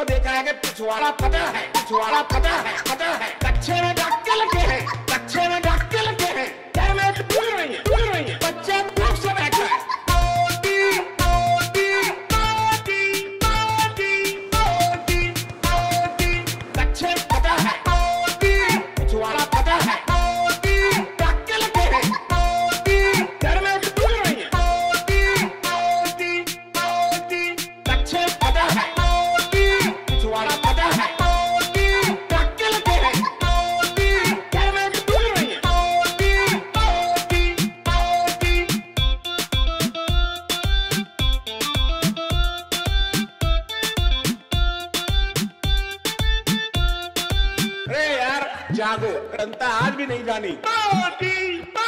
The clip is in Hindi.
को देखा है कि पिछवाड़ा पता है, पिछवाड़ा पता है, कच्चे में धक्के लगे हैं, कच्चे में धक्के लगे हैं, क्या मैं भूल रही है, बच्चा भूख से बैठा है। कच्चे पता है, पिछवाड़ा पता है, धक्के लगे हैं, क्या मैं भूल रही है, कच्चे पता है, पिछवाड़ा पता है, धक्के लगे हैं, क्या मैं भूल रही है। अरे यार जागो, जनता आज भी नहीं जानी।